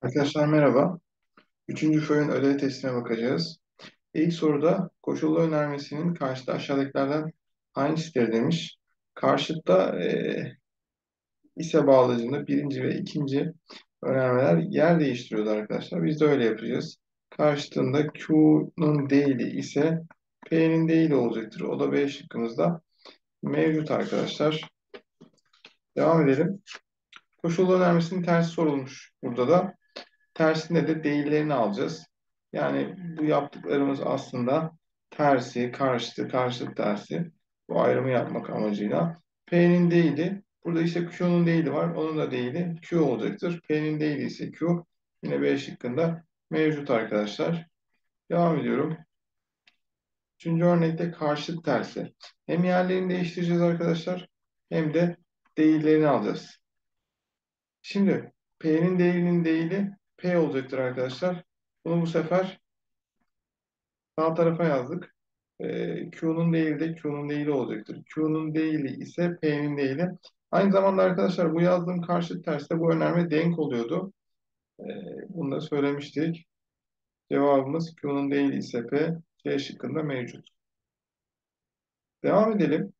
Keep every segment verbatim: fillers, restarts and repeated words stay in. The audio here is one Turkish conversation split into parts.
Arkadaşlar merhaba. Üçüncü FÖ'nün ödev testine bakacağız. İlk soruda koşullu önermesinin karşıda aşağıdakilerden hangisidir demiş. Karşıtta e, ise bağlacında birinci ve ikinci önermeler yer değiştiriyordu arkadaşlar. Biz de öyle yapacağız. Karşıtında Q'nun değili ise P'nin değili olacaktır. O da B şıkkımızda mevcut arkadaşlar. Devam edelim. Koşullu önermesinin tersi sorulmuş burada da. Tersinde de değillerini alacağız. Yani bu yaptıklarımız aslında tersi, karşıtı, karşıt tersi. Bu ayrımı yapmak amacıyla. P'nin değili, burada ise Q'nun değili var. Onun da değili Q olacaktır. P'nin değili ise Q. Yine B şıkkında mevcut arkadaşlar. Devam ediyorum. Üçüncü örnekte karşıt tersi. Hem yerlerini değiştireceğiz arkadaşlar, hem de değillerini alacağız. Şimdi P'nin değilinin değili P olacaktır arkadaşlar. Bunu bu sefer sağ tarafa yazdık. Ee, Q'nun değili de Q'nun değili olacaktır. Q'nun değili ise P'nin değili. Aynı zamanda arkadaşlar bu yazdığım karşıt terste bu önerme denk oluyordu. Ee, Bunu da söylemiştik. Cevabımız Q'nun değili ise P, C şıkkında mevcut. Devam edelim.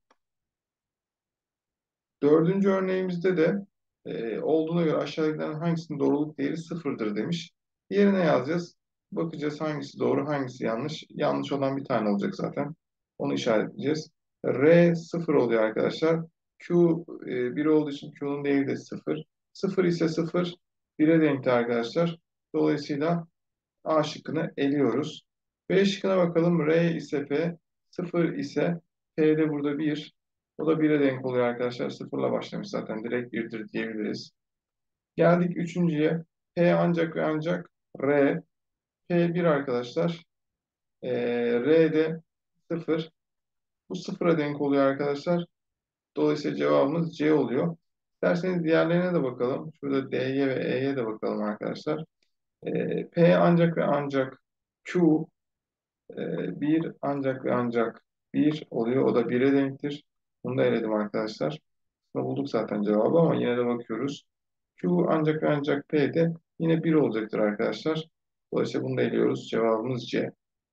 Dördüncü örneğimizde de e, olduğuna göre aşağıdakilerin hangisinin doğruluk değeri sıfırdır demiş. Yerine yazacağız. Bakacağız hangisi doğru, hangisi yanlış. Yanlış olan bir tane olacak zaten. Onu işaretleyeceğiz. R sıfır oluyor arkadaşlar. Q e, bir olduğu için Q'nun değeri de sıfır. sıfır ise sıfır, bire denkti arkadaşlar. Dolayısıyla A şıkkını eliyoruz. B şıkkına bakalım. R ise P, sıfır ise P de burada bir. O da bire denk oluyor arkadaşlar. Sıfırla başlamış zaten. Direkt birdir diyebiliriz. Geldik üçüncüye. P ancak ve ancak R. P bir arkadaşlar. Ee, R de sıfır. Bu sıfıra denk oluyor arkadaşlar. Dolayısıyla cevabımız C oluyor. İsterseniz diğerlerine de bakalım. Şurada D'ye ve E'ye de bakalım arkadaşlar. Ee, P ancak ve ancak Q Ee, bir ancak ve ancak bir oluyor. O da bire denktir. Bunu da eledim arkadaşlar. Aslında bulduk zaten cevabı ama yine de bakıyoruz. Q ancak ve ancak P de yine bir olacaktır arkadaşlar. Dolayısıyla bunu da eliyoruz. Cevabımız C.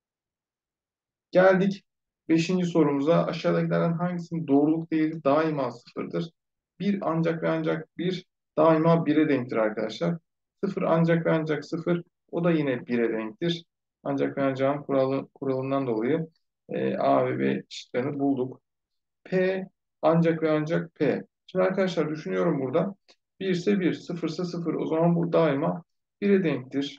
Geldik beşinci sorumuza. Aşağıdakilerden hangisinin doğruluk değeri daima sıfırdır? Bir ancak ve ancak bir daima bire denktir arkadaşlar. Sıfır ancak ve ancak sıfır, o da yine bire denktir. Ancak ve ancakın kuralı, kuralından dolayı e, A ve B şıklarını bulduk. P ancak ve ancak P. Şimdi arkadaşlar düşünüyorum burada. bir ise bir, sıfır ise sıfır. O zaman bu daima bire denktir.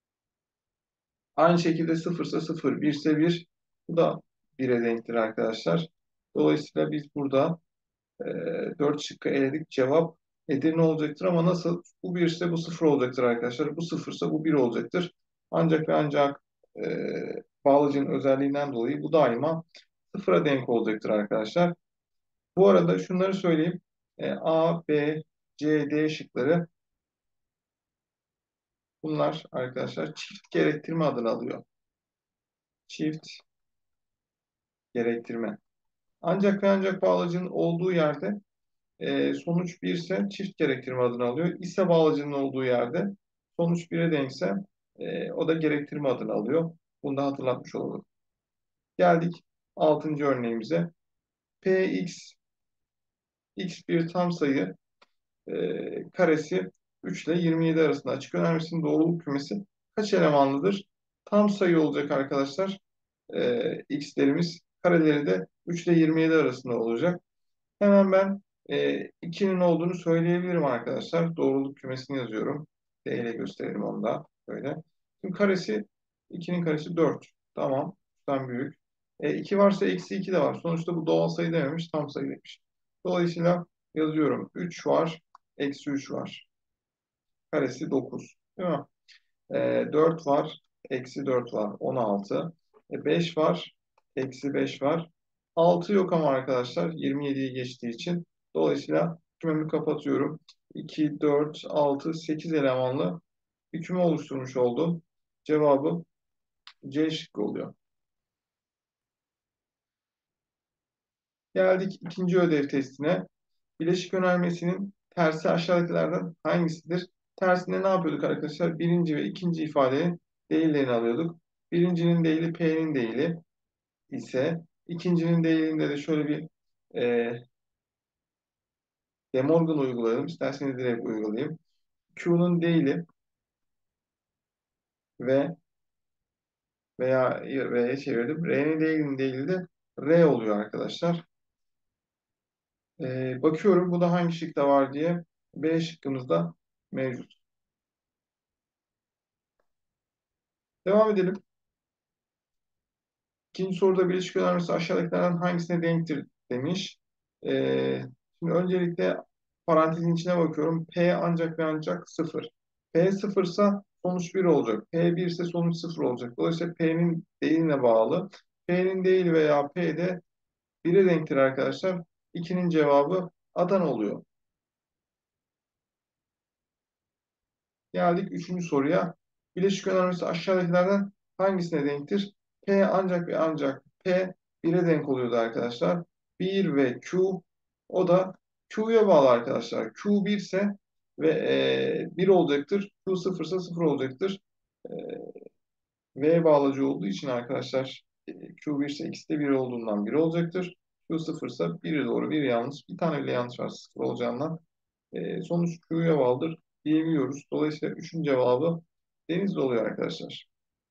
Aynı şekilde sıfır ise sıfır, bir ise bir. Bu da bire denktir arkadaşlar. Dolayısıyla biz burada e, dört şıkkı eledik. Cevap Edirne olacaktır ama nasıl? Bu bir ise bu sıfır olacaktır arkadaşlar. Bu sıfır ise bu bir olacaktır. Ancak ve ancak e, bağlacının özelliğinden dolayı bu daima sıfıra denk olacaktır arkadaşlar. Bu arada şunları söyleyeyim. E, A, B, C, D şıkları, bunlar arkadaşlar çift gerektirme adını alıyor. Çift gerektirme. Ancak ve ancak bağlacının olduğu yerde e, sonuç bir ise çift gerektirme adını alıyor. İse bağlacının olduğu yerde sonuç bire denkse e, o da gerektirme adını alıyor. Bunu da hatırlatmış olalım. Geldik altıncı örneğimize. Px, x bir tam sayı, e, karesi üç ile yirmi yedi arasında açık önermesinin doğruluk kümesi kaç elemanlıdır? Tam sayı olacak arkadaşlar. E, x'lerimiz, kareleri de üç ile yirmi yedi arasında olacak. Hemen ben e, ikinin olduğunu söyleyebilirim arkadaşlar. Doğruluk kümesini yazıyorum. D ile gösterelim onu da. Böyle. Şimdi karesi, ikinin karesi dört. Tamam. üçten büyük. E, iki varsa eksi iki de var. Sonuçta bu doğal sayı dememiş, tam sayı demiş. Dolayısıyla yazıyorum. üç var, eksi üç var. Karesi dokuz. Değil mi? E, dört var, eksi dört var. on altı. E, beş var, eksi beş var. altı yok ama arkadaşlar yirmi yediyi geçtiği için. Dolayısıyla kümemi kapatıyorum. iki, dört, altı, sekiz elemanlı bir küme oluşturmuş oldum. Cevabım C şıkkı oluyor. Geldik ikinci ödev testine. Bileşik önermesinin tersi aşağıdakilerden hangisidir? Tersinde ne yapıyorduk arkadaşlar? Birinci ve ikinci ifadenin değillerini alıyorduk. Birincinin değili P'nin değili ise ikincinin değilinde de şöyle bir e, De Morgan uygulayalım. İsterseniz direkt uygulayayım. Q'nun değili ve veya R'ye çevirdim. R'nin değilinin değili de R oluyor arkadaşlar. E, bakıyorum bu da hangi şıkta var diye. B şıkkımızda mevcut. Devam edelim. İkinci soruda bileşik önermesi aşağıdakilerden hangisine denktir demiş. Ee, şimdi öncelikle parantezin içine bakıyorum. P ancak ve ancak sıfır. P sıfır ise sonuç bir olacak. P bir ise sonuç sıfır olacak. Dolayısıyla P'nin değiline bağlı. P'nin değil veya P de bire denktir arkadaşlar. ikinin cevabı Adana oluyor. Geldik üçüncü soruya. Bileşik önermesi aşağıdakilerden hangisine denktir? P ancak ve ancak P bire denk oluyordu arkadaşlar. bir ve Q o da Q'ya bağlı arkadaşlar. Q bir ise ve e, bir olacaktır. Q sıfır ise sıfır olacaktır. E, V bağlacı olduğu için arkadaşlar e, Q bir ise ikisi de bir olduğundan bir olacaktır. Q sıfır ise biri doğru, bir yanlış. Bir tane bile yanlış var sıfır olacağından. E, sonuç Q'ya bağlıdır diyebiliyoruz. Dolayısıyla üçün cevabı Denizli oluyor arkadaşlar.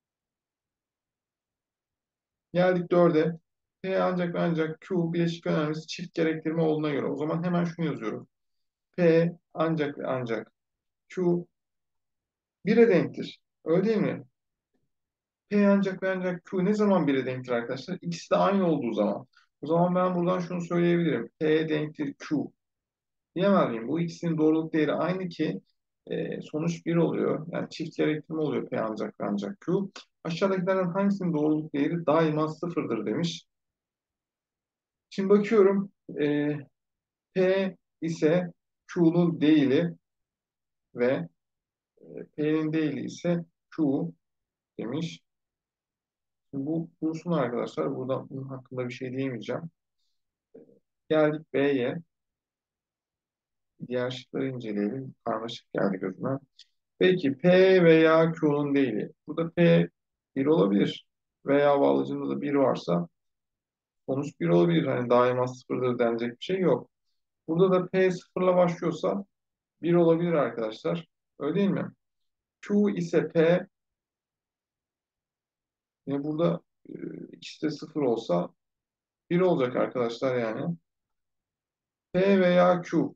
Geldik dörde. P ancak ve ancak Q bileşik önermesi çift gerektirme olduğuna göre. O zaman hemen şunu yazıyorum. P ancak ve ancak Q bire denktir. Öyle değil mi? P ancak ve ancak Q ne zaman bire denktir arkadaşlar? İkisi de aynı olduğu zaman. O zaman ben buradan şunu söyleyebilirim. P denktir Q. Diyemez miyim? Bu ikisinin doğruluk değeri aynı ki e, sonuç bir oluyor. Yani çift gerektirme oluyor P ancak ve ancak Q. Aşağıdakilerden hangisinin doğruluk değeri daima sıfırdır demiş. Şimdi bakıyorum. E, P ise Q'nun değili ve P'nin değili ise Q demiş. Şimdi bu dursun arkadaşlar. Burada bunun hakkında bir şey diyemeyeceğim. Geldik B'ye. Diğer şıkları inceleyelim. Karmaşık geldi gözüme. Peki P veya Q'nun değili. Burada P bir olabilir. Veya bağlacında da bir varsa sonuç bir olabilir. Hani daima sıfırdır denecek bir şey yok. Burada da P sıfırla başlıyorsa bir olabilir arkadaşlar. Öyle değil mi? Q ise P, yine burada e, ikisi de sıfır olsa bir olacak arkadaşlar yani. P veya Q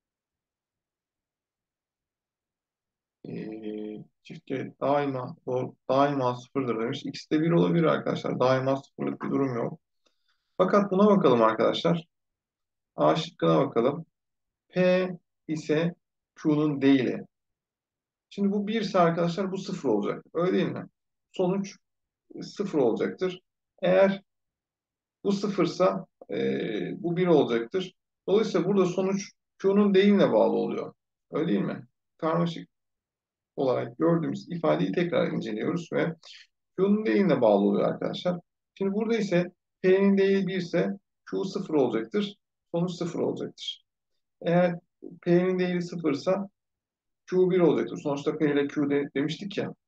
e, çift kere daima doğru, daima sıfırdır demiş. İkisi de bir olabilir arkadaşlar. Daima sıfırlık bir durum yok. Fakat buna bakalım arkadaşlar. A şıkkına bakalım. P ise Q'nun değili. Şimdi bu bir ise arkadaşlar bu sıfır olacak. Öyle değil mi? Sonuç sıfır olacaktır. Eğer bu sıfırsa e, bu bir olacaktır. Dolayısıyla burada sonuç Q'nun değiline bağlı oluyor. Öyle değil mi? Karmaşık olarak gördüğümüz ifadeyi tekrar inceliyoruz ve Q'nun değiline bağlı oluyor arkadaşlar. Şimdi burada ise P'nin değili bir ise Q sıfır olacaktır. Sonuç sıfır olacaktır. Eğer P'nin değili sıfırsa Q bir olacaktır. Sonuçta P ile Q de, demiştik ya.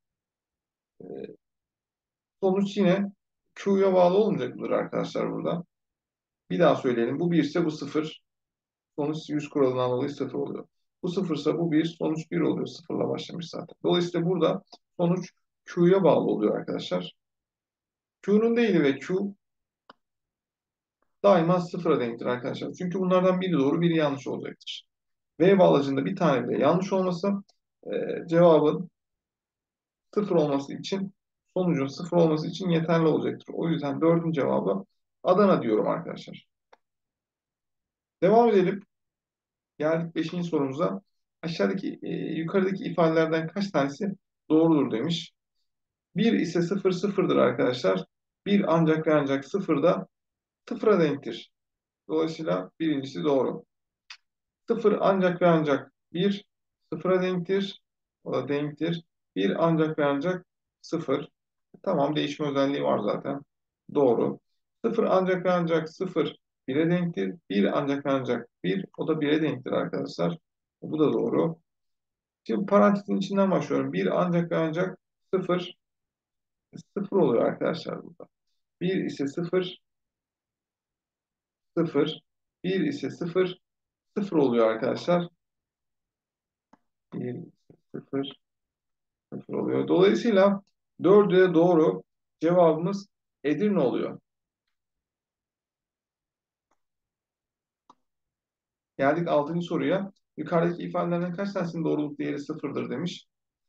Sonuç yine Q'ya bağlı olmayacaktır arkadaşlar burada. Bir daha söyleyelim. Bu bir ise bu sıfır. Sonuç yüz kuralından dolayı sıfır oluyor. Bu sıfırsa bu bir, sonuç bir oluyor. Sıfırla başlamış zaten. Dolayısıyla burada sonuç Q'ya bağlı oluyor arkadaşlar. Q'nun değili ve Q daima sıfıra denktir arkadaşlar. Çünkü bunlardan biri doğru, biri yanlış olacaktır. V bağlacında bir tane bile yanlış olması e, cevabın sıfır olması için, sonucun sıfır olması için yeterli olacaktır. O yüzden dördüncü cevabı Adana diyorum arkadaşlar. Devam edelim. Geldik beşinci sorumuza. Aşağıdaki, e, yukarıdaki ifadelerden kaç tanesi doğrudur demiş. Bir ise sıfır sıfırdır arkadaşlar. Bir ancak ve ancak sıfır da sıfıra denktir. Dolayısıyla birincisi doğru. Sıfır ancak ve ancak bir sıfıra denktir. O da denktir. Bir ancak ve ancak sıfır. Tamam, değişme özelliği var zaten. Doğru. Sıfır ancak ve ancak sıfır bire denktir. Bir ancak ve ancak bir o da bire denktir arkadaşlar. Bu da doğru. Şimdi parantezin içinden başlıyorum. Bir ancak ve ancak sıfır, sıfır oluyor arkadaşlar burada. Bir ise sıfır, sıfır. Bir ise sıfır, sıfır oluyor arkadaşlar. Bir ise sıfır, sıfır oluyor. Dolayısıyla dördü de doğru. Cevabımız Edirne oluyor. Geldik altıncı soruya. Yukarıdaki ifadelerden kaç tanesinin doğruluk değeri sıfırdır demiş.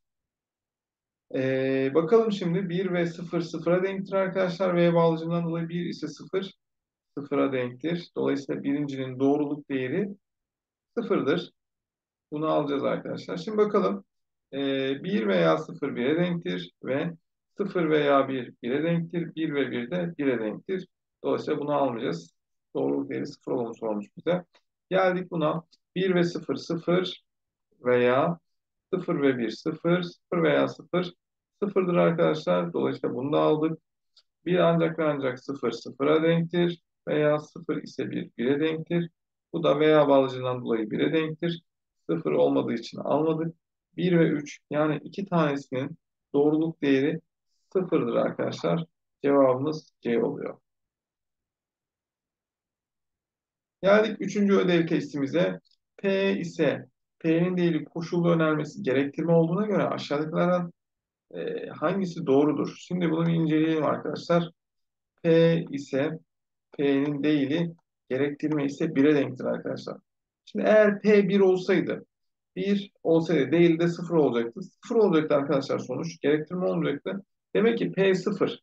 Ee, bakalım şimdi bir ve sıfır sıfıra denktir arkadaşlar. V bağlacından dolayı bir ise sıfır sıfıra denktir. Dolayısıyla birincinin doğruluk değeri sıfırdır. Bunu alacağız arkadaşlar. Şimdi bakalım. Ee, bir veya sıfır bire denktir ve sıfır veya bir bire denktir. bir ve bir de bire denktir. Dolayısıyla bunu almayacağız. Doğruluk değeri sıfır olduğunu sormuş bize. Geldik buna. bir ve sıfır sıfır veya sıfır ve bir sıfır, sıfır veya sıfır sıfırdır arkadaşlar. Dolayısıyla bunu da aldık. bir ancak ve ancak sıfır sıfıra denktir veya sıfır ise bir bire denktir. Bu da veya bağlacından dolayı bire denktir. sıfır olmadığı için almadık. bir ve üç yani iki tanesinin doğruluk değeri sıfırdır arkadaşlar. Cevabımız C oluyor. Geldik üçüncü ödev testimize. P ise P'nin değeri koşullu önermesi gerektirme olduğuna göre aşağıdakilerden e, hangisi doğrudur? Şimdi bunu bir inceleyelim arkadaşlar. P ise P'nin değili gerektirme ise bire denktir arkadaşlar. Şimdi eğer P bir olsaydı, bir olsaydı değil de sıfır olacaktı. sıfır olacaktı arkadaşlar sonuç. Gerektirme olmayacaktı. Demek ki P sıfır.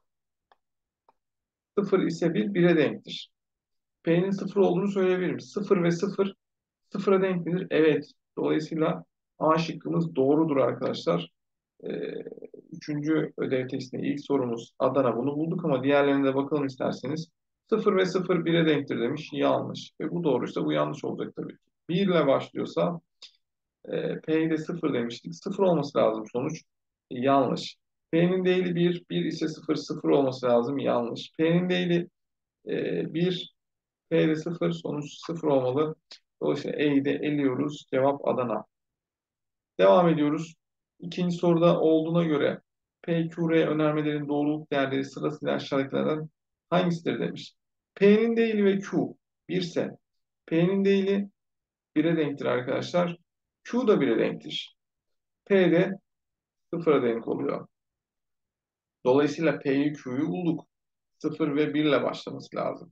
sıfır ise bir bire denktir. P'nin sıfır olduğunu söyleyebilirim. sıfır ve sıfır sıfıra denk midir? Evet. Dolayısıyla A şıkkımız doğrudur arkadaşlar. Ee, üçüncü ödev testinde ilk sorumuz Adana. Bunu bulduk ama diğerlerine de bakalım isterseniz. sıfır ve sıfır bire denktir demiş. Yanlış. Ve bu doğruysa bu yanlış olacak tabii ki. bir ile başlıyorsa e, P'de sıfır demiştik. sıfır olması lazım sonuç. E, yanlış. P'nin değili bir, bir ise sıfır, sıfır olması lazım. Yanlış. P'nin değili e, bir, P'de sıfır, sonuç sıfır olmalı. Dolayısıyla E'yi de eliyoruz. Cevap Adana. Devam ediyoruz. İkinci soruda olduğuna göre P, Q, R önermelerin doğruluk değerleri sırasıyla aşağıdakilerden hangisidir demiş. P'nin değili ve Q bir ise P'nin değili bire denktir arkadaşlar. Q da bire denktir. P de sıfıra denk oluyor. Dolayısıyla P'yi Q'yu bulduk. sıfır ve bir ile başlaması lazım.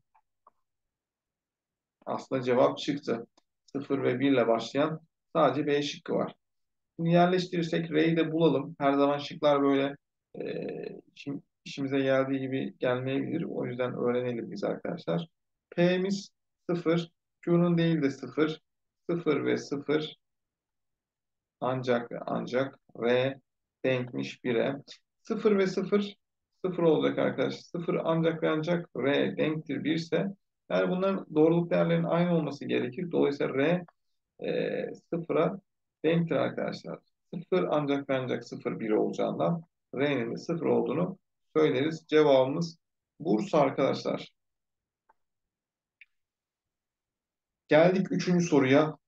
Aslında cevap çıktı. sıfır ve bir ile başlayan sadece B şıkkı var. Şimdi yerleştirirsek R'yi de bulalım. Her zaman şıklar böyle e, işim- işimize geldiği gibi gelmeyebilir. O yüzden öğrenelim biz arkadaşlar. P'miz sıfır, Q'nun değil de sıfır, sıfır ve sıfır ancak ve ancak R denkmiş bire. sıfır ve sıfır sıfır olacak arkadaşlar. sıfır ancak ve ancak R denktir bir ise yani bunların doğruluk değerlerinin aynı olması gerekir. Dolayısıyla R e, sıfıra denktir arkadaşlar. Sıfır ancak ve ancak sıfır bir olacağından R'nin de sıfır olduğunu söyleriz. Cevabımız Bursa arkadaşlar. Geldik üçüncü soruya.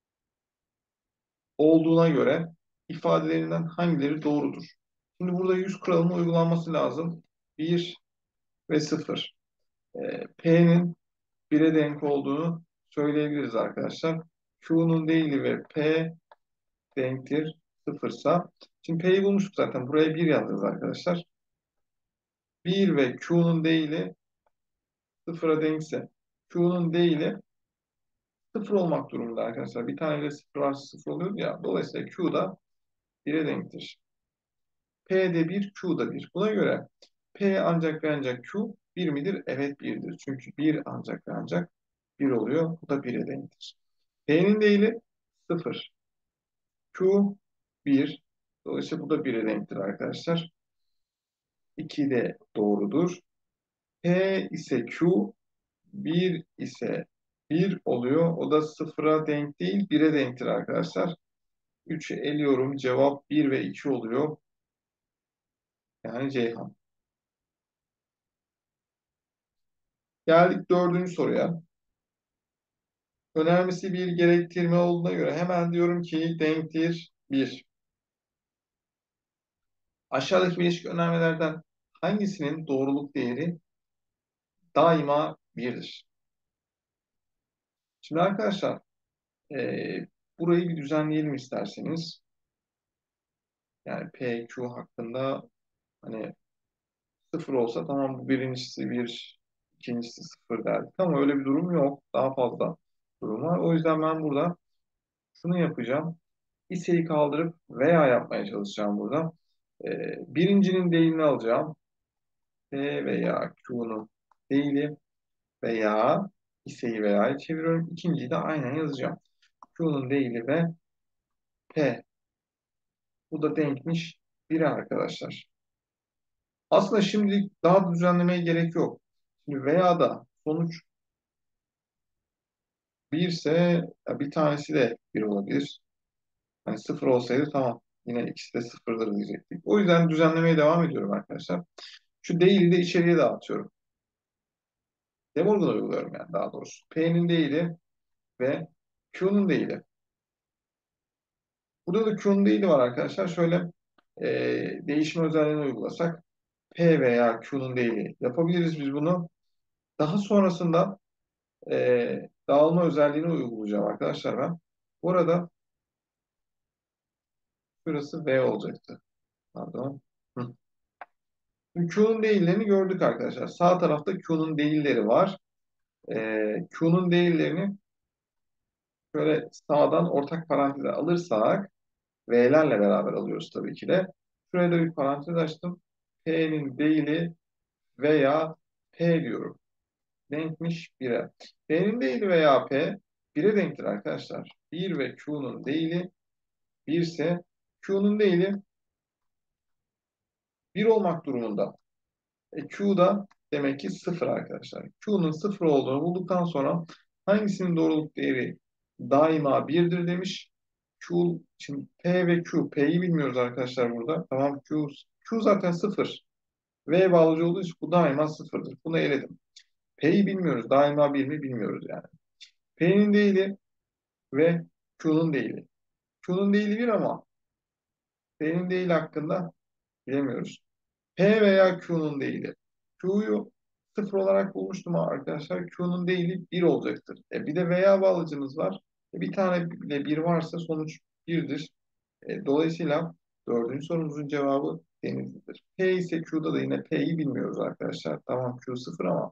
Olduğuna göre ifadelerinden hangileri doğrudur? Şimdi burada yüz kuralının uygulanması lazım. bir ve sıfır. E, P'nin bire denk olduğunu söyleyebiliriz arkadaşlar. Q'nun değili ve P denktir sıfırsa. Şimdi P'yi bulmuştuk zaten. Buraya bir yazacağız arkadaşlar. bir ve Q'nun değili sıfıra denkse Q'nun değili sıfır olmak durumunda arkadaşlar. Bir taneyle sıfır varsa sıfır oluyor ya. Dolayısıyla Q da bire denktir. P'de bir, Q'da bir. Buna göre P ancak ve ancak Q bir midir? Evet birdir. Çünkü bir ancak ve ancak bir oluyor. Bu da bire denktir. P'nin değili sıfır. Q bir. Dolayısıyla bu da bire denktir arkadaşlar. iki de doğrudur. P ise Q bir ise bir oluyor. O da sıfıra denk değil, bire denktir arkadaşlar. üçü eliyorum. Cevap bir ve iki oluyor. Yani Ceyhan. Geldik dördüncü soruya. Önermesi bir gerektirme olduğuna göre hemen diyorum ki denktir. bir. Aşağıdaki bileşik önermelerden hangisinin doğruluk değeri daima birdir? Şimdi arkadaşlar e, burayı bir düzenleyelim isterseniz. Yani P, Q hakkında hani sıfır olsa tamam bu birincisi bir, ikincisi sıfır derdik ama öyle bir durum yok. Daha fazla durum var. O yüzden ben burada şunu yapacağım. İseyi kaldırıp veya yapmaya çalışacağım burada. Ee, birincinin değilini alacağım. P veya Q'nun değili veya iseyi veya'yı çeviriyorum. İkinciyi de aynen yazacağım. Q'nun değili ve P. Bu da denkmiş biri arkadaşlar. Aslında şimdilik daha düzenlemeye gerek yok. Şimdi veya da sonuç bir ise ya bir tanesi de bir olabilir. Hani sıfır olsaydı tamam. Yine ikisi de sıfırdır diyecektik. O yüzden düzenlemeye devam ediyorum arkadaşlar. Şu değili de içeriye dağıtıyorum. De Morgan uyguluyorum yani daha doğrusu. P'nin değili ve Q'nun değili. Burada da Q'nun değili var arkadaşlar. Şöyle e, değişme özelliğini uygulasak P veya Q'nun değili yapabiliriz biz bunu. Daha sonrasında e, dağılma özelliğini uygulayacağım arkadaşlar ben. Bu arada şurası V olacaktı. Pardon. Hı. Q'nun değillerini gördük arkadaşlar. Sağ tarafta Q'nun değilleri var. Ee, Q'nun değillerini şöyle sağdan ortak paranteze alırsak V'lerle beraber alıyoruz tabii ki de. Şuraya da bir parantez açtım. P'nin değili veya P diyorum. Denkmiş bire. P'nin değili veya P bire denktir arkadaşlar. bir ve Q'nun değili bir ise Q'nun değili bir olmak durumunda. E, Q da demek ki sıfır arkadaşlar. Q'nun sıfır olduğunu bulduktan sonra hangisinin doğruluk değeri daima birdir demiş. Q, şimdi P ve Q. P'yi bilmiyoruz arkadaşlar burada. Tamam Q, Q zaten sıfır. V bağlıcı olduğu için bu daima sıfırdır. Bunu eledim. P'yi bilmiyoruz. Daima bir mi bilmiyoruz yani. P'nin değili ve Q'nun değili. Q'nun değili bir ama P'nin değili hakkında bilemiyoruz. P veya Q'nun değili. Q'yu sıfır olarak bulmuştum arkadaşlar. Q'nun değili bir olacaktır. E, bir de veya bağlacımız var. E, bir tane bile bir varsa sonuç birdir. E, dolayısıyla dördüncü sorumuzun cevabı Denizli'dir. P ise Q'da da yine P'yi bilmiyoruz arkadaşlar. Tamam Q sıfır ama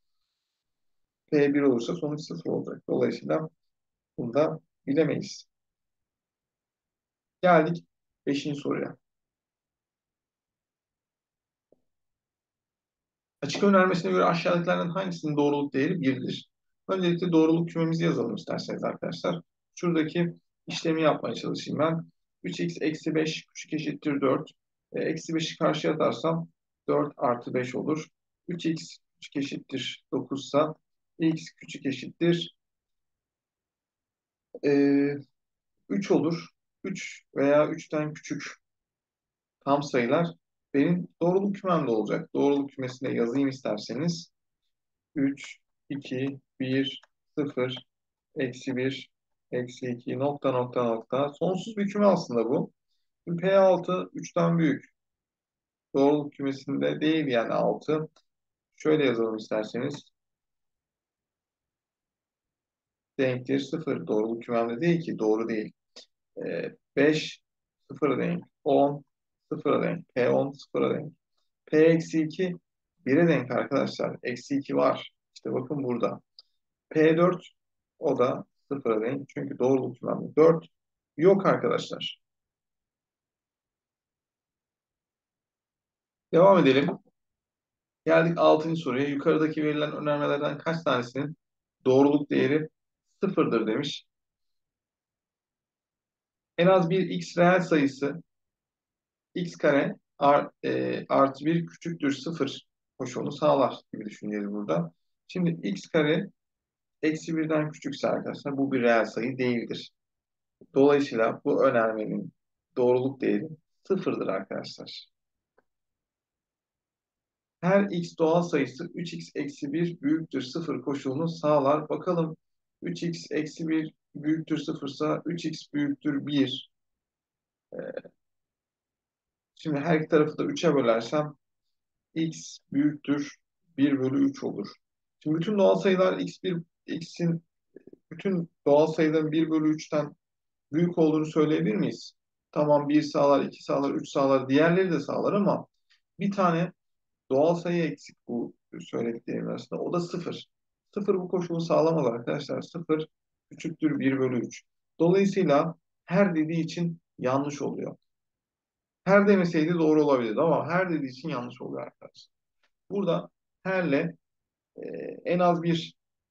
P bir olursa sonuç sıfır olacak. Dolayısıyla bunu da bilemeyiz. Geldik beşinci soruya. Açık önermesine göre aşağıdakilerden hangisinin doğruluk değeri birdir? Öncelikle doğruluk kümemizi yazalım isterseniz arkadaşlar. Şuradaki işlemi yapmaya çalışayım ben. üç x eksi beş küçük eşittir dört. E, eksi beşi karşıya atarsam dört artı beş olur. üç x küçük eşittir dokuz ise x küçük eşittir e, üç olur. üç veya üçten küçük tam sayılar benim doğruluk kümemde olacak. Doğruluk kümesine yazayım isterseniz. üç, iki, bir, sıfır, eksi bir, eksi iki, nokta nokta nokta. Sonsuz bir küme aslında bu. Şimdi P altı üçten büyük. Doğruluk kümesinde değil yani altı. Şöyle yazalım isterseniz. Denktir sıfır. Doğruluk kümemde değil ki. Doğru değil. Ee, beş sıfıra denk. on sıfıra denk. P on sıfıra denk. P eksi iki bire denk arkadaşlar. Eksi iki var. İşte bakın burada. P dört o da sıfıra denk. Çünkü doğruluk kümemde dört yok arkadaşlar. Devam edelim. Geldik altıncı soruya. Yukarıdaki verilen önermelerden kaç tanesinin doğruluk değeri sıfırdır demiş. En az bir x reel sayısı x kare art, e, artı bir küçüktür sıfır koşulunu sağlar gibi düşüneceğiz burada. Şimdi x kare eksi birden küçükse arkadaşlar bu bir reel sayı değildir. Dolayısıyla bu önermenin doğruluk değeri sıfırdır arkadaşlar. Her x doğal sayısı üç x eksi bir büyüktür sıfır koşulunu sağlar. Bakalım üç x eksi bir büyüktür sıfır ise üç x büyüktür bir. Şimdi her iki tarafı da üçe bölersem x büyüktür bir bölü üç olur. Şimdi bütün doğal sayılar x bir, x'in bütün doğal sayıların bir bölü üçten büyük olduğunu söyleyebilir miyiz? Tamam, bir sağlar, iki sağlar, üç sağlar, diğerleri de sağlar ama bir tane doğal sayı eksik bu söylediklerim arasında. O da sıfır. Sıfır bu koşulu sağlamaz arkadaşlar. Sıfır küçüktür bir bölü üç. Dolayısıyla her dediği için yanlış oluyor. Her demeseydi doğru olabilirdi ama her dediği için yanlış oluyor arkadaşlar. Burada herle e, en az bir,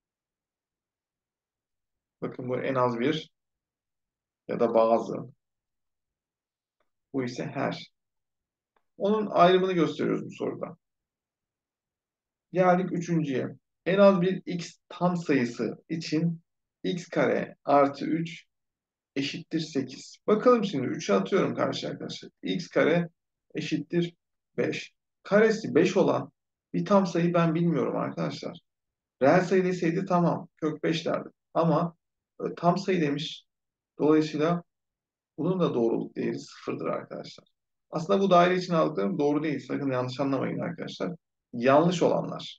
bakın bu en az bir ya da bazı, bu ise her. Onun ayrımını gösteriyoruz bu soruda. Geldik üçüncüye. En az bir x tam sayısı için x kare artı üç eşittir sekiz. Bakalım şimdi üçe atıyorum karşı arkadaşlar. X kare eşittir beş. Karesi beş olan bir tam sayı ben bilmiyorum arkadaşlar. Reel sayı deseydi tamam, kök beş derdim. Ama e, tam sayı demiş. Dolayısıyla bunun da doğruluk değeri sıfırdır arkadaşlar. Aslında bu daire için aldıklarım doğru değil. Sakın yanlış anlamayın arkadaşlar. Yanlış olanlar.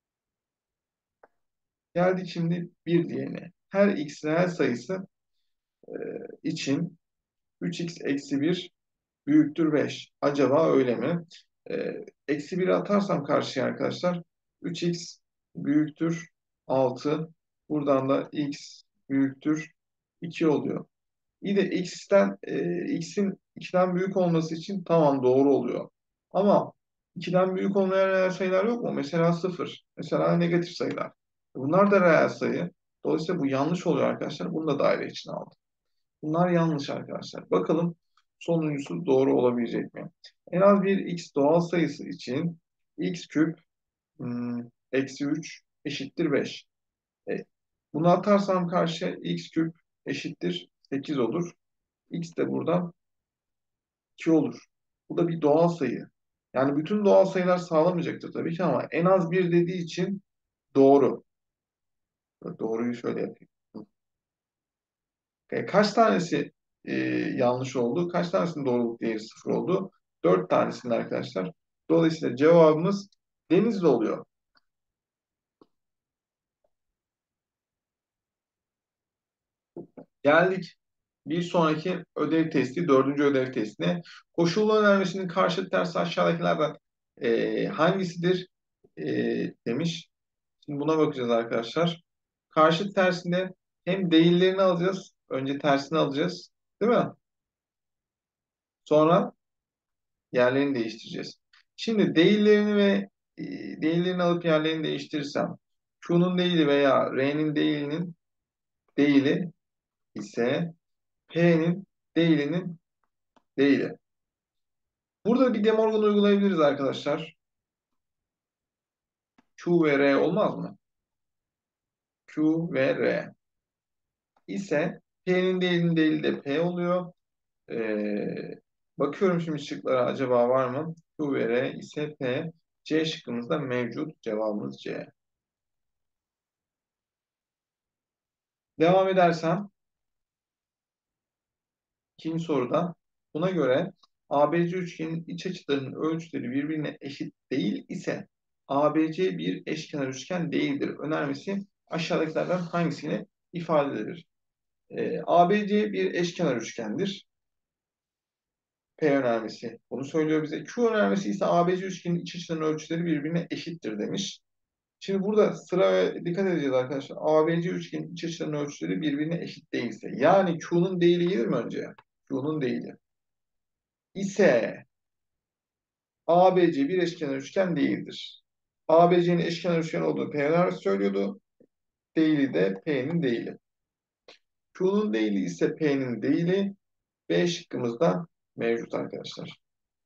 Geldik şimdi bir diğerine. Her x reel sayısı için üç x eksi bir büyüktür beş. Acaba öyle mi? Ee, eksi biri atarsam karşıya arkadaşlar üç x büyüktür altı. Buradan da x büyüktür iki oluyor. İyi de x'ten e, x'in ikiden büyük olması için tamam doğru oluyor. Ama ikiden büyük olmayan reel sayılar yok mu? Mesela sıfır. Mesela negatif sayılar. Bunlar da reel sayı. Dolayısıyla bu yanlış oluyor arkadaşlar. Bunu da daire içine aldım. Bunlar yanlış arkadaşlar. Bakalım sonuncusu doğru olabilecek mi? En az bir x doğal sayısı için x küp hmm, eksi üç eşittir beş. E, bunu atarsam karşıya x küp eşittir sekiz olur. X de buradan iki olur. Bu da bir doğal sayı. Yani bütün doğal sayılar sağlamayacaktır tabii ki ama en az bir dediği için doğru. Doğruyu şöyle yapayım. E, kaç tanesi e, yanlış oldu? Kaç tanesinin doğruluk değeri sıfır oldu? Dört tanesinde arkadaşlar. Dolayısıyla cevabımız Denizli oluyor. Geldik bir sonraki ödev testi, dördüncü ödev testine. Koşullu önermesinin karşıt tersi aşağıdakilerden e, hangisidir e, demiş. Şimdi buna bakacağız arkadaşlar. Karşıt tersinde hem değillerini alacağız. Önce tersini alacağız. Değil mi? Sonra yerlerini değiştireceğiz. Şimdi değillerini ve e, değillerini alıp yerlerini değiştirirsem Q'nun değili veya R'nin değilinin değili ise P'nin değilinin değili. Burada bir De Morgan uygulayabiliriz arkadaşlar. Q ve R olmaz mı? Q ve R ise P'nin değilinin değili de P oluyor. Ee, bakıyorum şimdi şıklara acaba var mı? Q ve R ise P. C şıkkımızda mevcut. Cevabımız C. Devam edersem ikinci soruda buna göre A B C üçgenin iç açılarının ölçüleri birbirine eşit değil ise A B C bir eşkenar üçgen değildir. Önermesi aşağıdakilerden hangisini ifade edilir? Ee, A B C bir eşkenar üçgendir. P önermesi bunu söylüyor bize. Q önermesi ise A B C üçgenin iç açılarının ölçüleri birbirine eşittir demiş. Şimdi burada sıraya dikkat edeceğiz arkadaşlar. A B C üçgenin iç açılarının ölçüleri birbirine eşit değilse. Yani Q'nun değili gelir mi önce? Q'nun değili. İse A B C bir eşkenar üçgen değildir. A B C'nin eşkenar üçgen olduğunu P'ler söylüyordu. Değili de P'nin değili. Q'nun değili ise P'nin değili. B şıkkımızda mevcut arkadaşlar.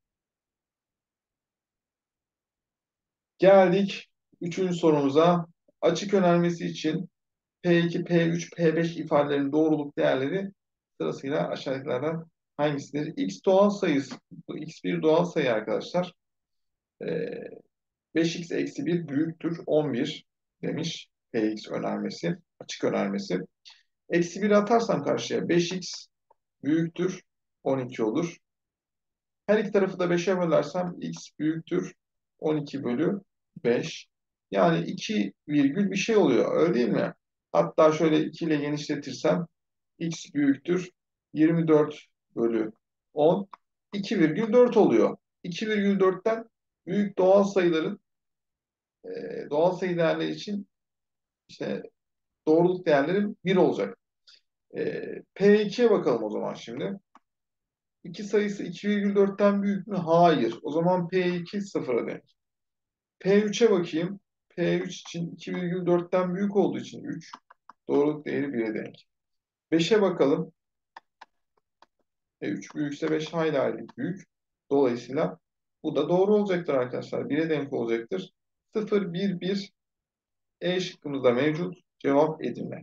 Geldik üçüncü sorumuza. Açık önermesi için P iki, P üç, P beş ifadelerinin doğruluk değerleri sırasıyla aşağıdakilerden hangisidir? X doğal sayısı, bu X bir doğal sayı arkadaşlar. Ee, beş x eksi bir büyüktür on bir demiş Px önermesi, açık önermesi. Eksi bir atarsam karşıya beş x büyüktür on iki olur. Her iki tarafı da beşe bölersem x büyüktür on iki bölü beş. Yani iki virgül bir şey oluyor. Öyle değil mi? Hatta şöyle iki ile genişletirsem x büyüktür yirmi dört bölü on. iki virgül dört oluyor. iki virgül dörtten büyük doğal sayıların e, doğal sayı değerleri için işte doğruluk değerleri bir olacak. E, P ikiye bakalım o zaman şimdi. iki sayısı iki virgül dörtten büyük mü? Hayır. O zaman P iki sıfıra denk. P üçe bakayım. P üç için iki virgül dörtten büyük olduğu için üç. Doğruluk değeri bire denk. beşe bakalım. E, üç büyükse beş hayli hayli büyük. Dolayısıyla bu da doğru olacaktır arkadaşlar. bire denk olacaktır. sıfır, bir, bir E şıkkımızda mevcut. Cevap Edirne.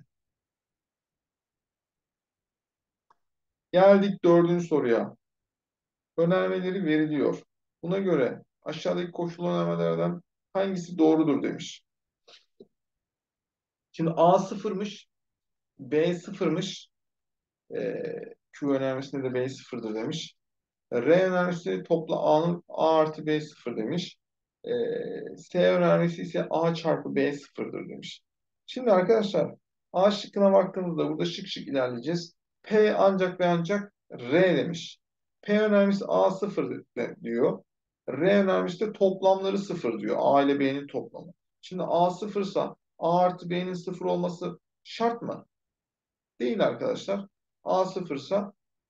Geldik dördüncü soruya. Önermeleri veriliyor. Buna göre aşağıdaki koşul önermelerden hangisi doğrudur demiş. Şimdi A sıfırmış, B sıfırmış. E, Q önermesinde de B sıfırdır demiş. R önermesi topla A'nın A artı B sıfır demiş. Ee, S önermesi ise A çarpı B sıfırdır demiş. Şimdi arkadaşlar A şıkkına baktığımızda burada şık şık ilerleyeceğiz. P ancak ve ancak R demiş. P önermesi A sıfır diyor. R önermesi de toplamları sıfır diyor. A ile B'nin toplamı. Şimdi A sıfırsa A artı B'nin sıfır olması şart mı? Değil arkadaşlar. A sıfırsa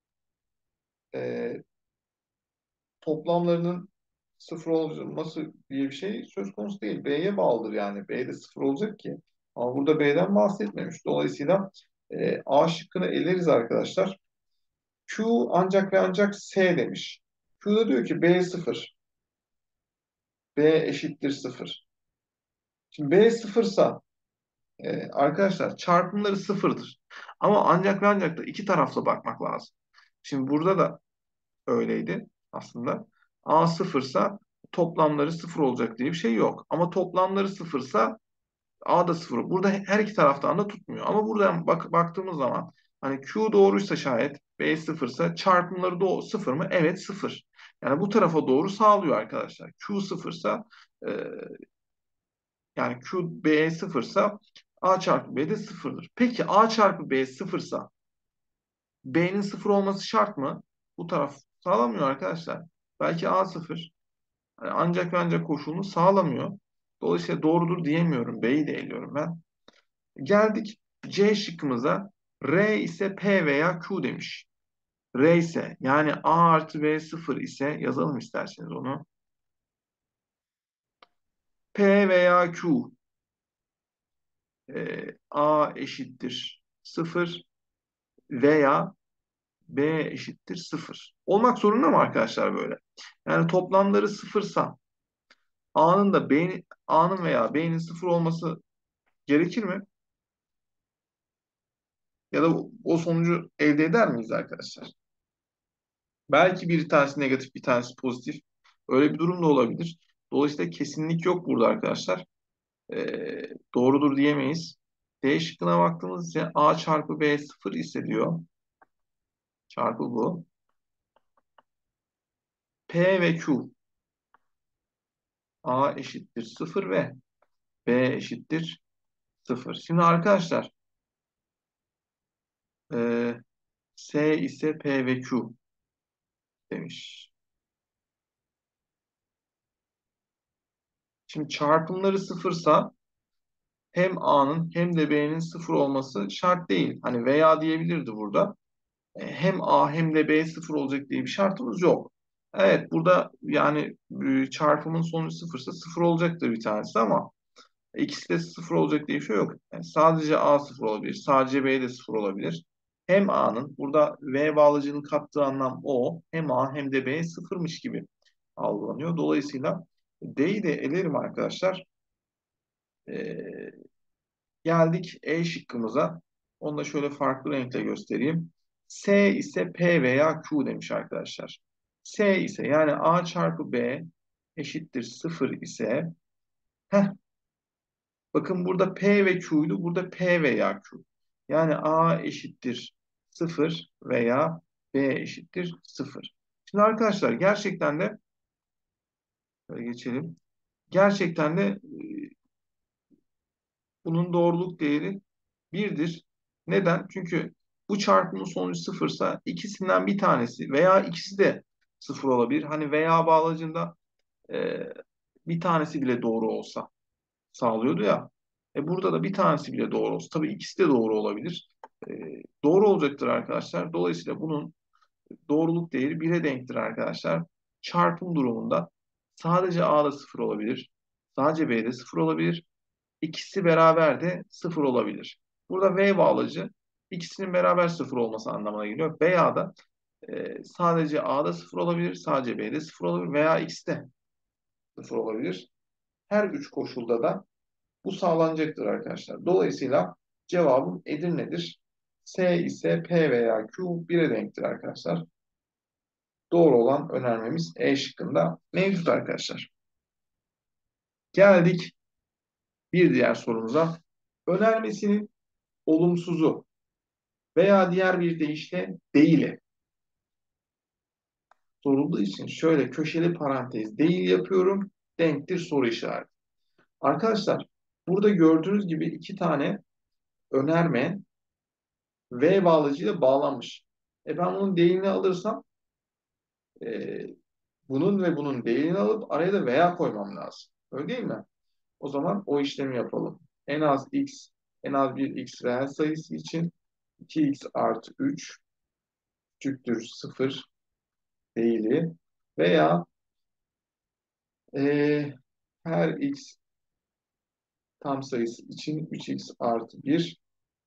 e, toplamlarının sıfır olması diye bir şey söz konusu değil. B'ye bağlıdır yani. B'de sıfır olacak ki. Ama burada B'den bahsetmemiş. Dolayısıyla e, A şıkkını eleriz arkadaşlar. Q ancak ve ancak S demiş. Q'da diyor ki B sıfır. B eşittir sıfır. Şimdi B sıfırsa e, arkadaşlar çarpımları sıfırdır. Ama ancak ve ancak da iki taraflı bakmak lazım. Şimdi burada da öyleydi aslında. A sıfırsa toplamları sıfır olacak diye bir şey yok. Ama toplamları sıfırsa A da sıfır. Burada her iki taraftan da tutmuyor. Ama buradan bak, baktığımız zaman hani Q doğruysa şayet B sıfırsa çarpımları da sıfır mı? Evet sıfır. Yani bu tarafa doğru sağlıyor arkadaşlar. Q sıfırsa e, yani Q B sıfırsa A çarpı B de sıfırdır. Peki A çarpı B sıfırsa B'nin sıfır olması şart mı? Bu taraf sağlamıyor arkadaşlar. Belki A sıfır. Yani ancak ve ancak koşulunu sağlamıyor. Dolayısıyla doğrudur diyemiyorum. B'yi de eliyorum ben. Geldik C şıkkımıza. R ise P veya Q demiş. R ise yani A artı B sıfır ise yazalım isterseniz onu. P veya Q e, A eşittir sıfır veya B eşittir sıfır. Olmak zorunda mı arkadaşlar böyle? Yani toplamları sıfırsa A'nın da B'nin A'nın veya B'nin sıfır olması gerekir mi? Ya da o sonucu elde eder miyiz arkadaşlar? Belki bir tanesi negatif, bir tanesi pozitif. Öyle bir durum da olabilir. Dolayısıyla kesinlik yok burada arkadaşlar. Ee, doğrudur diyemeyiz. D şıkkına baktığımız ise A çarpı B sıfır ise diyor. Çarpı bu. P ve Q. A eşittir sıfır ve B eşittir sıfır. Şimdi arkadaşlar e, S ise P ve Q demiş. Şimdi çarpımları sıfırsa hem A'nın hem de B'nin sıfır olması şart değil. Hani veya diyebilirdi burada. E, hem A hem de B sıfır olacak diye bir şartımız yok. Evet burada yani e, çarpımın sonucu sıfırsa sıfır olacaktır bir tanesi ama ikisi de sıfır olacak diye bir şey yok. Yani sadece A sıfır olabilir, sadece B de sıfır olabilir. Hem A'nın burada V bağlacının kattığı anlam o. Hem A hem de B sıfırmış gibi algılanıyor. Dolayısıyla D'yi de elerim arkadaşlar. E, Geldik E şıkkımıza. Onu da şöyle farklı renkle göstereyim. S ise P veya Q demiş arkadaşlar. S ise yani A çarpı B eşittir sıfır ise heh, bakın burada P ve Q'ydu. Burada P veya Q. Yani A eşittir sıfır veya B eşittir sıfır. Şimdi arkadaşlar gerçekten de böyle geçelim. Gerçekten de e, bunun doğruluk değeri birdir. Neden? Çünkü bu çarpımın sonucu sıfırsa ikisinden bir tanesi veya ikisi de sıfır olabilir. Hani veya bağlacında e, bir tanesi bile doğru olsa sağlıyordu ya. E burada da bir tanesi bile doğru olsa. Tabii ikisi de doğru olabilir. E, doğru olacaktır arkadaşlar. Dolayısıyla bunun doğruluk değeri bire denktir arkadaşlar. Çarpım durumunda sadece A'da sıfır olabilir. Sadece B'de sıfır olabilir. İkisi beraber de sıfır olabilir. Burada V bağlacı ikisinin beraber sıfır olması anlamına geliyor. Veya da e, sadece A'da sıfır olabilir, sadece B'de sıfır olabilir veya ikisi de sıfır olabilir. Her üç koşulda da bu sağlanacaktır arkadaşlar. Dolayısıyla cevabım Edirne'dir. S ise P veya Q bire denktir arkadaşlar. Doğru olan önermemiz E şıkkında mevcut arkadaşlar. Geldik bir diğer sorumuza. Önermesinin olumsuzu veya diğer bir deyişle değili sorulduğu için şöyle köşeli parantez değil yapıyorum. Denktir soru işareti. Arkadaşlar burada gördüğünüz gibi iki tane önerme V bağlacıyla bağlanmış. E ben bunun değilini alırsam e, bunun ve bunun değilini alıp araya da veya koymam lazım. Öyle değil mi? O zaman o işlemi yapalım. En az x, en az bir x reel sayısı için iki x artı üç küçüktür sıfır değili veya e, her x tam sayısı için üç x artı bir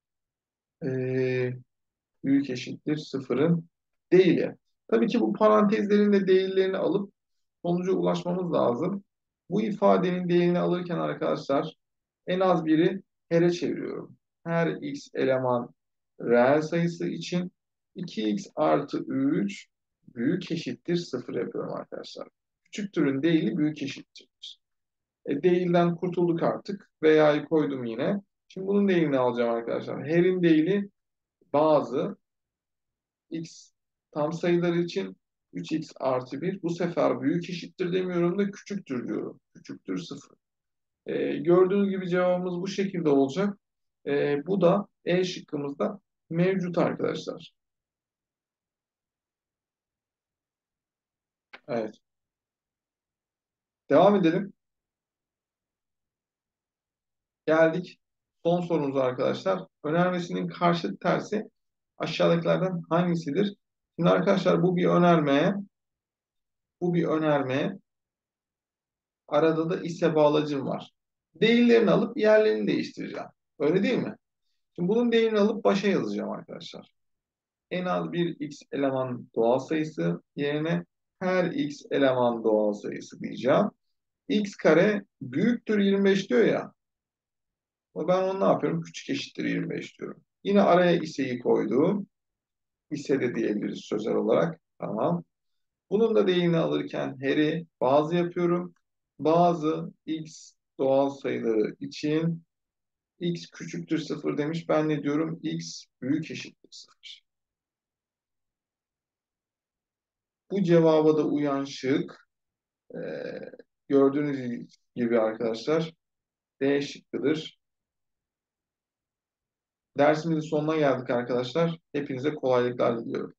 e, büyük eşittir sıfırın değili. Tabii ki bu parantezlerin de değillerini alıp sonuca ulaşmamız lazım. Bu ifadenin değerini alırken arkadaşlar en az biri her'e çeviriyorum. Her x eleman reel sayısı için iki x artı üç büyük eşittir sıfır yapıyorum arkadaşlar. Küçüktürün değili büyük eşittir. E, değilden kurtulduk artık. Veya'yı koydum yine. Şimdi bunun değilini alacağım arkadaşlar. Her'in değili bazı x tam sayılar için üç x artı bir. Bu sefer büyük eşittir demiyorum da küçüktür diyorum. Küçüktür sıfır. E, gördüğünüz gibi cevabımız bu şekilde olacak. E, bu da E şıkkımızda mevcut arkadaşlar. Evet. Devam edelim. Geldik son sorumuza arkadaşlar. Önermesinin karşıt tersi aşağıdakilerden hangisidir? Şimdi arkadaşlar bu bir önerme. Bu bir önerme. Arada da ise bağlacım var. Değillerini alıp yerlerini değiştireceğim. Öyle değil mi? Şimdi bunun değerini alıp başa yazacağım arkadaşlar. En az bir x eleman doğal sayısı yerine her x eleman doğal sayısı diyeceğim. X kare büyüktür yirmi beş diyor ya. Ben onu ne yapıyorum? Küçük eşittir yirmi beş diyorum. Yine araya ise'yi koydum. İse de diyebiliriz sözel olarak. Tamam. Bunun da değerini alırken her'i bazı yapıyorum. Bazı x doğal sayıları için x küçüktür sıfır demiş. Ben ne diyorum? X büyük eşittir sıfır. Bu cevaba da uyan şık e, gördüğünüz gibi arkadaşlar D şıkkıdır. Dersimizin sonuna geldik arkadaşlar. Hepinize kolaylıklar diliyorum.